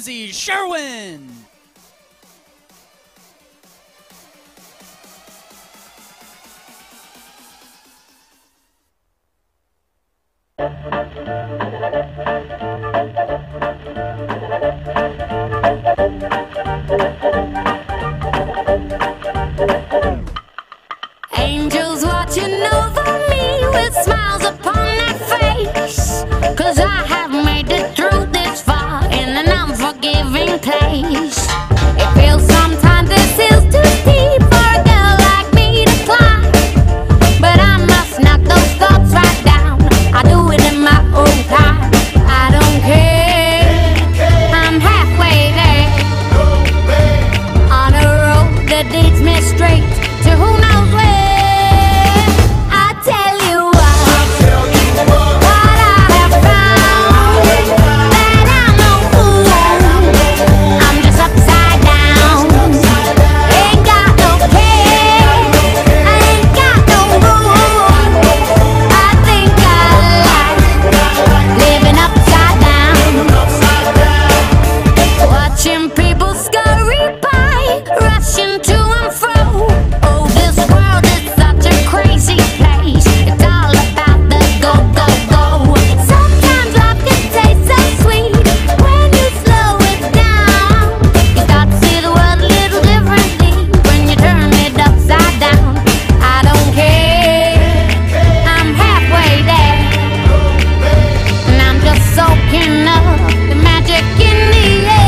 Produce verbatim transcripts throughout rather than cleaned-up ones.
Menzi Sherwin. Angels watching over me with smiles upon their face, 'cause I have made it through this far in an unforgiving place. It feels sometimes this is too steep for a girl like me to climb, but I must knock those thoughts right down. I do it in my own time. I don't care, I'm halfway there, on a road that leads me straight to who knows where. People scurry by, rushing to and fro. Oh, this world is such a crazy place. It's all about the go, go, go. Sometimes life can taste so sweet when you slow it down. You start to see the world a little differently when you turn it upside down. I don't care, I'm halfway there, and I'm just soaking up the magic in the air.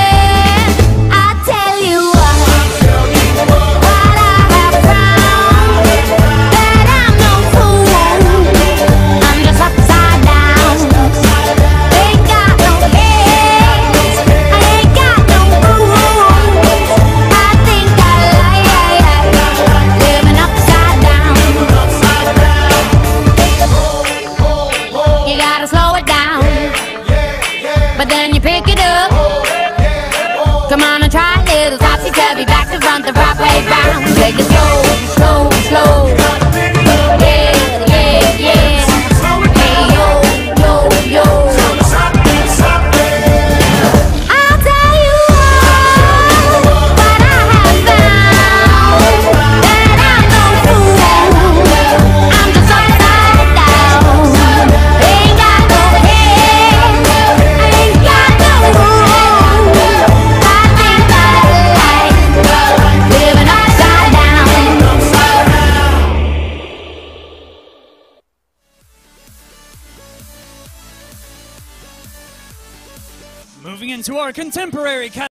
But then you pick it up. Come on and try a little topsy-turvy, back to front, the right way round. Take it slow, slow, slow. Yeah, yeah, yeah. Hey, yo, yo, yo. I'll tell you all what I have found, that I'm no fool. I'm just upside down. Ain't got no care. Moving into our contemporary category.